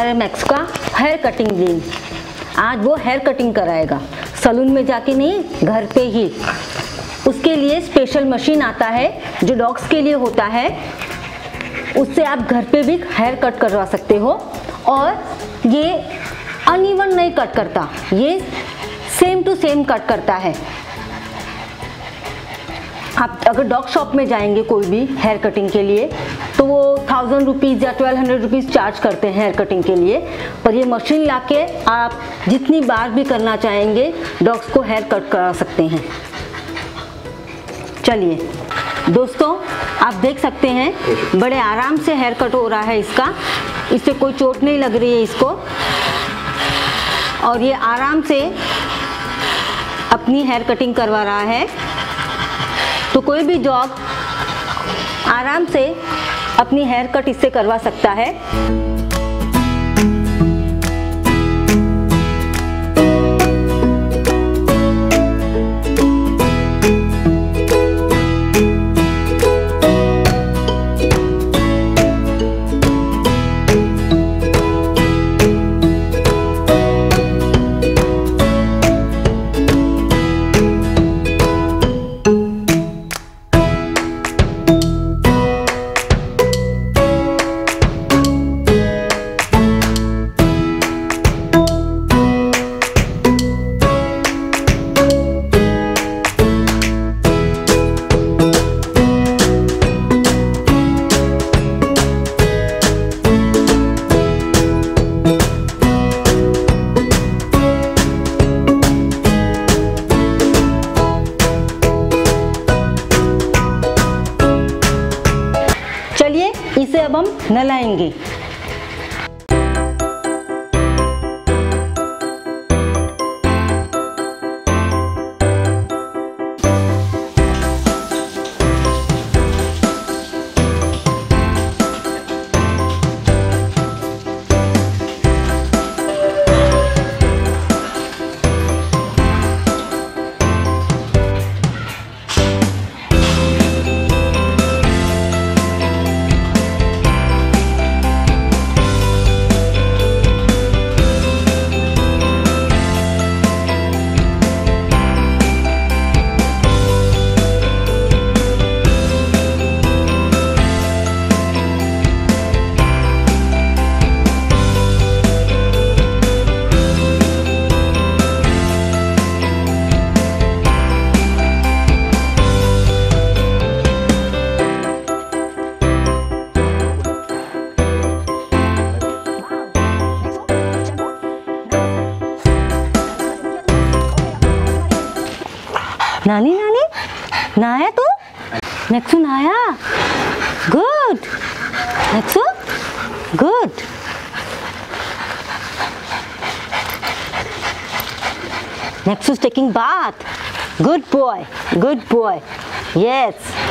है मैक्स का hair cutting दिन। आज वो हेयर कटिंग कराएगा, सलून में जाके नहीं, घर पे ही। उसके लिए स्पेशल मशीन आता है जो डॉग्स के लिए होता है, उससे आप घर पे भी हेयर कट करवा सकते हो। और ये अनइवन नहीं कट करता, ये सेम टू सेम कट करता है। आप अगर डॉग शॉप में जाएंगे कोई भी हेयर कटिंग के लिए तो वो 1000 रुपीज़ या 1200 रुपीज़ चार्ज करते हैं हेयर कटिंग के लिए, पर ये मशीन लाके आप जितनी बार भी करना चाहेंगे डॉग्स को हेयर कट करा सकते हैं। चलिए दोस्तों, आप देख सकते हैं बड़े आराम से हेयर कट हो रहा है इसका, इससे कोई चोट नहीं लग रही है इसको, और ये आराम से अपनी हेयर कटिंग करवा रहा है। तो कोई भी डॉग आराम से अपनी हेयर कट इससे करवा सकता है। चलिए इसे अब हम नहलाएंगे। नानी नानी नहाया तू? नेक्सू नहाया? गुड नेक्सू, गुड। नेक्सू's taking bath. Good boy, good boy. Yes.